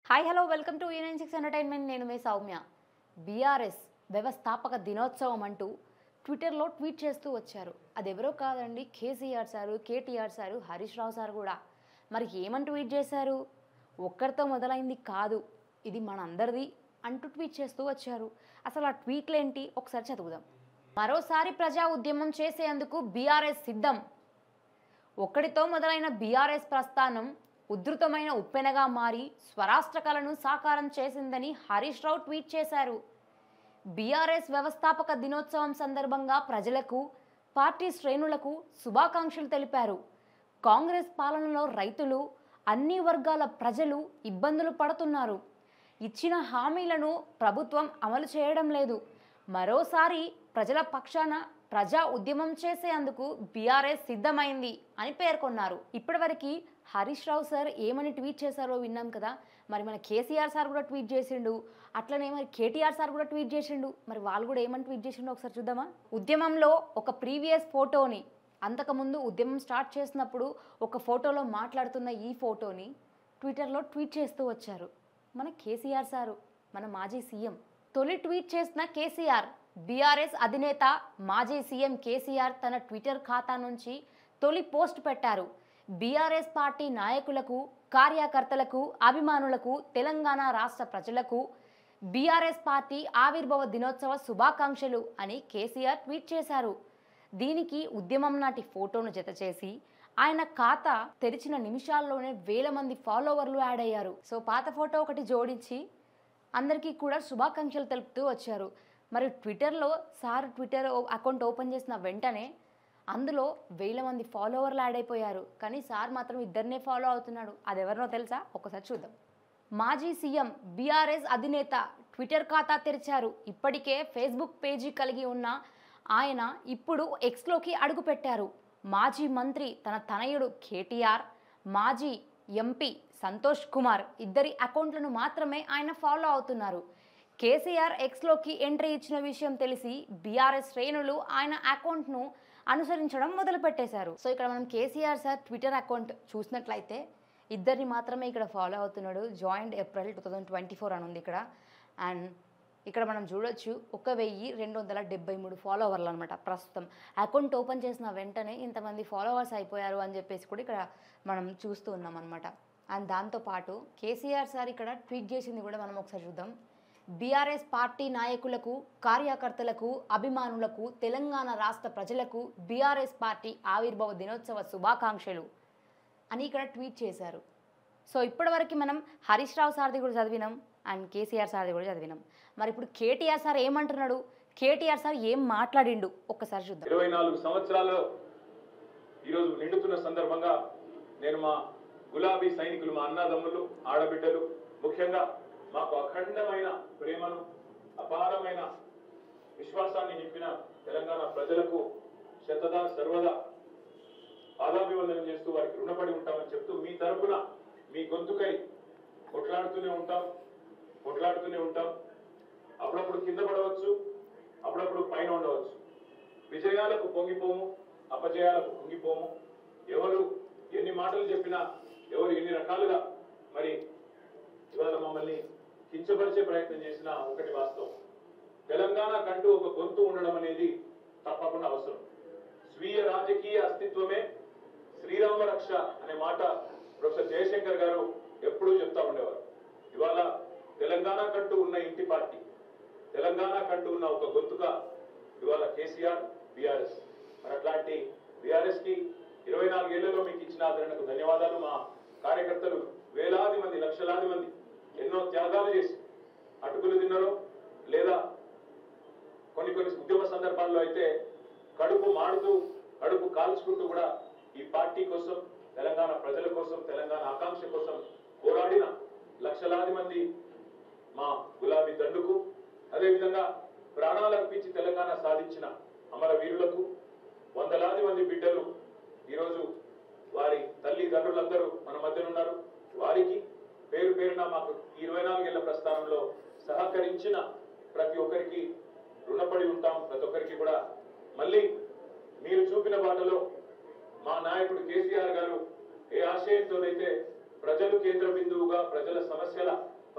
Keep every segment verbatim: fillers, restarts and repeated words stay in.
Hi hello welcome to ఈ nine six entertainment. నేను మీ సౌమ్య. బీఆర్ఎస్ వ్యవస్థాపక దినోత్సవం అంటూ ట్విట్టర్లో ట్వీట్ చేస్తూ వచ్చారు. అది ఎవరో కాదండి, KCR sir, KTR sir, Harish Rao sir కూడా. మరి ఏమని ట్వీట్ చేశారు? ఒక్కరితో మొదలైంది కాదు, ఇది మనందరిది అంటూ ట్వీట్ చేస్తూ వచ్చారు. అసలు ఆ ట్వీట్లు ఏంటి ఒకసారి చదువుదాం. మరోసారి ప్రజా ఉద్యమం చేసేందుకు బీఆర్ఎస్ సిద్ధం. ఒక్కడితో మొదలైన బీఆర్ఎస్ ప్రస్థానం ఉధృతమైన ఉప్పెనగా మారి స్వరాష్ట్ర కళను సాకారం చేసిందని హరీష్ రావు ట్వీట్ చేశారు. బీఆర్ఎస్ వ్యవస్థాపక దినోత్సవం సందర్భంగా ప్రజలకు, పార్టీ శ్రేణులకు శుభాకాంక్షలు తెలిపారు. కాంగ్రెస్ పాలనలో రైతులు, అన్ని వర్గాల ప్రజలు ఇబ్బందులు పడుతున్నారు. ఇచ్చిన హామీలను ప్రభుత్వం అమలు చేయడం లేదు. మరోసారి ప్రజల పక్షాన ప్రజా ఉద్యమం చేసేందుకు బీఆర్ఎస్ సిద్ధమైంది అని పేర్కొన్నారు. ఇప్పటివరకు హరీష్ రావు సార్ ఏమని ట్వీట్ చేశారో విన్నాం కదా. మరి మన కేసీఆర్ సార్ కూడా ట్వీట్ చేసిండు, అట్లనే మరి కేటీఆర్ సార్ కూడా ట్వీట్ చేసిండు. మరి వాళ్ళు కూడా ఏమని ట్వీట్ చేసిండో ఒకసారి చూద్దామా. ఉద్యమంలో ఒక ప్రీవియస్ ఫోటోని, అంతకుముందు ఉద్యమం స్టార్ట్ చేసినప్పుడు ఒక ఫోటోలో మాట్లాడుతున్న ఈ ఫోటోని ట్విట్టర్లో ట్వీట్ చేస్తూ వచ్చారు మన కేసీఆర్ సారు, మన మాజీ సీఎం. తొలి ట్వీట్ చేసిన కేసీఆర్, బీఆర్ఎస్ అధినేత మాజీ సీఎం కేసీఆర్ తన ట్విట్టర్ ఖాతా నుంచి తొలి పోస్ట్ పెట్టారు. బీఆర్ఎస్ పార్టీ నాయకులకు, కార్యకర్తలకు, అభిమానులకు, తెలంగాణ రాష్ట్ర ప్రజలకు బీఆర్ఎస్ పార్టీ ఆవిర్భావ దినోత్సవ శుభాకాంక్షలు అని కేసీఆర్ ట్వీట్ చేశారు. దీనికి ఉద్యమం నాటి ఫోటోను జతచేసి ఆయన ఖాతా తెరిచిన నిమిషాల్లోనే వేల మంది ఫాలోవర్లు యాడ్ అయ్యారు. సో పాత ఫోటో ఒకటి జోడించి అందరికీ కూడా శుభాకాంక్షలు తెలుపుతూ వచ్చారు. మరి ట్విట్టర్లో సార్ ట్విట్టర్ అకౌంట్ ఓపెన్ చేసిన వెంటనే అందులో వేల మంది ఫాలోవర్లు యాడ్ అయిపోయారు. కానీ సార్ మాత్రం ఇద్దరినే ఫాలో అవుతున్నాడు. అది ఎవరినో తెలుసా? ఒకసారి చూద్దాం. మాజీ సీఎం, బీఆర్ఎస్ అధినేత ట్విట్టర్ ఖాతా తెరిచారు. ఇప్పటికే ఫేస్బుక్ పేజీ కలిగి ఉన్న ఆయన ఇప్పుడు ఎక్స్లోకి అడుగుపెట్టారు. మాజీ మంత్రి తన తనయుడు కేటీఆర్, మాజీ ఎంపీ సంతోష్ కుమార్ ఇద్దరి అకౌంట్లను మాత్రమే ఆయన ఫాలో అవుతున్నారు. కేసీఆర్ ఎక్స్లోకి ఎంట్రీ ఇచ్చిన విషయం తెలిసి బీఆర్ఎస్ శ్రేణులు ఆయన అకౌంట్ను అనుసరించడం మొదలుపెట్టేశారు. సో ఇక్కడ మనం కేసీఆర్ సార్ ట్విట్టర్ అకౌంట్ చూసినట్లయితే ఇద్దరిని మాత్రమే ఇక్కడ ఫాలో అవుతున్నాడు. Joined April two thousand twenty four అని ఉంది ఇక్కడ. అండ్ ఇక్కడ మనం చూడొచ్చు ఒక వెయ్యి రెండు వందల డెబ్బై మూడు ఫాలోవర్లు అనమాట. ప్రస్తుతం అకౌంట్ ఓపెన్ చేసిన వెంటనే ఇంతమంది ఫాలోవర్స్ అయిపోయారు అని చెప్పేసి కూడా ఇక్కడ మనం చూస్తూ ఉన్నాం అనమాట. అండ్ దాంతోపాటు కేసీఆర్ సార్ ఇక్కడ ట్వీట్ చేసింది కూడా మనం ఒకసారి చూద్దాం. బీఆర్ఎస్ పార్టీ నాయకులకు, కార్యకర్తలకు, అభిమానులకు, తెలంగాణ రాష్ట్ర ప్రజలకు బీఆర్ఎస్ పార్టీ ఆవిర్భావ దినోత్సవ శుభాకాంక్షలు అని ఇక్కడ ట్వీట్ చేశారు. సో ఇప్పటివరకు మనం హరీష్ రావు సార్ది కూడా చదివినాం అండ్ కేసీఆర్ సార్ది కూడా చదివినాం. మరి ఇప్పుడు కేటీఆర్ సార్ ఏమంటున్నాడు, కేటీఆర్ సార్ ఏం మాట్లాడిండు ఒక్కసారి చూద్దాం. ఇరవై నాలుగు సంవత్సరాలలో ఈరోజు నిండుతున్న సందర్భంగా నేను మా గులాబీ సైనికులు, మా అన్నదమ్ములు, ఆడబిడ్డలు, ముఖ్యంగా మాకు అఖండమైన ప్రేమను, అపారమైన విశ్వాసాన్ని నింపిన తెలంగాణ ప్రజలకు శతదా సర్వదా పాదాభివందనం చేస్తూ వారికి రుణపడి ఉంటామని చెప్తూ మీ తరపున మీ గొంతుకై కొట్లాడుతూనే ఉంటాం కొట్లాడుతూనే ఉంటాం అప్పుడప్పుడు కింద పడవచ్చు, అప్పుడప్పుడు పైన ఉండవచ్చు. విజయాలకు పొంగిపోము, అపజయాలకు పొంగిపోము. ఎవరు ఎన్ని మాటలు చెప్పినా, ఎవరు ఎన్ని రకాలుగా మరి ఇవాళ మమ్మల్ని కించపరిచే ప్రయత్నం చేసిన ఒకటి వాస్తవం. తెలంగాణ కంటూ ఒక గొంతు ఉండడం అనేది తప్పకుండా అవసరం. స్వీయ రాజకీయ అస్తిత్వమే శ్రీరామ రక్ష అనే మాట ప్రొఫెసర్ జయశంకర్ గారు ఎప్పుడూ చెప్తా ఉండేవారు. ఇవాళ తెలంగాణ కంటూ ఉన్న ఇంటి పార్టీ, తెలంగాణ కంటూ ఉన్న ఒక గొంతుక ఇవాళ కేసీఆర్, బీఆర్ఎస్. మరి అట్లాంటి బీఆర్ఎస్ కి ఇరవై నాలుగేళ్లలో మీకు ఇచ్చిన ఆదరణకు ధన్యవాదాలు. మా కార్యకర్తలు వేలాది మంది, లక్షలాది మంది ఎన్నో త్యాగాలు చేసి అటుకులు తిన్నారో, లేదా కొన్ని కొన్ని ఉద్యమ సందర్భాల్లో అయితే కడుపు మాడుతూ, కడుపు కాల్చుకుంటూ కూడా ఈ పార్టీ కోసం, తెలంగాణ ప్రజల కోసం, తెలంగాణ ఆకాంక్ష కోసం పోరాడిన లక్షలాది మంది మా గులాబీ దండుకు, అదేవిధంగా ప్రాణాలు అర్పించి తెలంగాణ సాధించిన అమరవీరులకు వందలాది మంది బిడ్డలు ఈరోజు వారి తల్లిదండ్రులందరూ మన మధ్యన ఉన్నారు. వారికి పేరు పేరున మాకు ఇరవై నాలుగేళ్ల ప్రస్థానంలో సహకరించిన ప్రతి ఒక్కరికి రుణపడి ఉంటాం. ప్రతి ఒక్కరికి కూడా మళ్ళీ మీరు చూపిన బాటలో మా నాయకుడు కేసీఆర్ గారు ఏ ఆశయంతోనైతే ప్రజలు కేంద్ర బిందువుగా, ప్రజల సమస్యల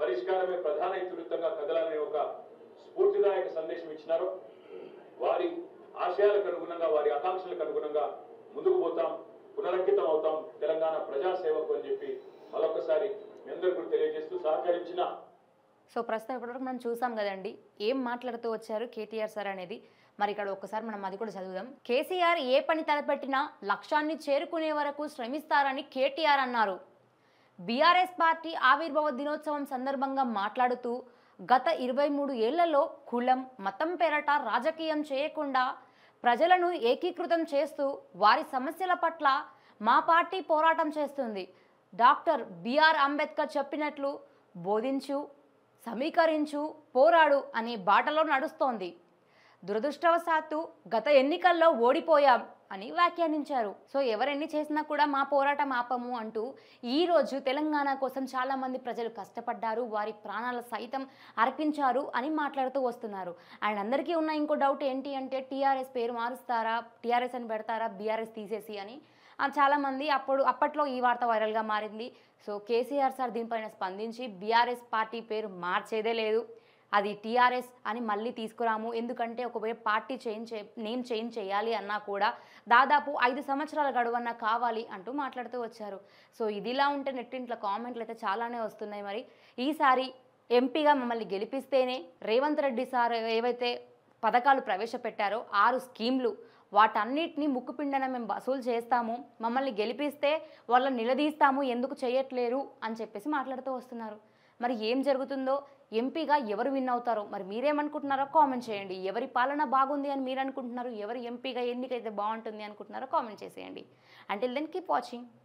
ప్రకారమే ప్రధాన ఇతివృత్తంగా కదలాలనే ఒక స్ఫూర్తిదాయక సందేశం ఇచ్చినారో వారి ఆశయాలకు అనుగుణంగా వారి ఆకాంక్షలకు అనుగుణంగా ముందుకు పోతాం, పునరంకితం అవుతాం తెలంగాణ ప్రజాసేవకు అని చెప్పి మరొకసారి మీ అందరికీ తెలియజేస్తూ సహకరించిన. సో ప్రస్తుతం ఇప్పటివరకు మనం చూసాం కదండి ఏం మాట్లాడుతూ వచ్చారు కేటీఆర్ సార్ అనేది. మరి ఇక్కడ ఒక్కసారి మనం అది కూడా చదువుదాం. కేసీఆర్ ఏ పని తలపెట్టినా లక్ష్యాన్ని చేరుకునే వరకు శ్రమిస్తారని కేటీఆర్ అన్నారు. బీఆర్ఎస్ పార్టీ ఆవిర్భావ దినోత్సవం సందర్భంగా మాట్లాడుతూ గత ఇరవై మూడు ఏళ్లలో కులం మతం పేరట రాజకీయం చేయకుండా ప్రజలను ఏకీకృతం చేస్తూ వారి సమస్యల పట్ల మా పార్టీ పోరాటం చేస్తుంది. డాక్టర్ బిఆర్ అంబేద్కర్ చెప్పినట్లు బోధించు, సమీకరించు, పోరాడు అనే బాటలో నడుస్తోంది. దురదృష్టవశాత్తు గత ఎన్నికల్లో ఓడిపోయాం అని వ్యాఖ్యానించారు. సో ఎవరెన్ని చేసినా కూడా మా పోరాటం ఆపము అంటూ ఈరోజు తెలంగాణ కోసం చాలామంది ప్రజలు కష్టపడ్డారు, వారి ప్రాణాల సైతం అర్పించారు అని మాట్లాడుతూ వస్తున్నారు. అండ్ అందరికీ ఉన్న ఇంకో డౌట్ ఏంటి అంటే టీఆర్ఎస్ పేరు మారుస్తారా, టీఆర్ఎస్ అని పెడతారా, బీఆర్ఎస్ తీసేసి అని చాలామంది అప్పుడు అప్పట్లో ఈ వార్త వైరల్గా మారింది. సో కేసీఆర్ సార్ దీనిపైన స్పందించి బీఆర్ఎస్ పార్టీ పేరు మార్చేదే లేదు, అది టీఆర్ఎస్ అని మళ్ళీ తీసుకురాము, ఎందుకంటే ఒకవేళ పార్టీ చేంజ్ చే నేమ్ చేంజ్ చేయాలి అన్నా కూడా దాదాపు ఐదు సంవత్సరాల గడువన్నా కావాలి అంటూ మాట్లాడుతూ వచ్చారు. సో ఇదిలా ఉంటే నెట్టింట్లో కామెంట్లు అయితే చాలానే వస్తున్నాయి. మరి ఈసారి ఎంపీగా మమ్మల్ని గెలిపిస్తేనే రేవంత్ రెడ్డి సార్ ఏవైతే పథకాలు ప్రవేశపెట్టారో ఆరు స్కీమ్లు వాటన్నిటిని ముక్కుపిండన మేము వసూలు చేస్తాము, మమ్మల్ని గెలిపిస్తే వాళ్ళని నిలదీస్తాము, ఎందుకు చేయట్లేరు అని చెప్పేసి మాట్లాడుతూ వస్తున్నారు. మరి ఏం జరుగుతుందో, ఎంపీగా ఎవరు విన్ అవుతారో మరి మీరేమనుకుంటున్నారో కామెంట్ చేయండి. ఎవరి పాలన బాగుంది అని మీరు అనుకుంటున్నారు, ఎవరు ఎంపీగా ఎన్నికైతే బాగుంటుంది అనుకుంటున్నారో కామెంట్ చేసేయండి. Until then keep watching.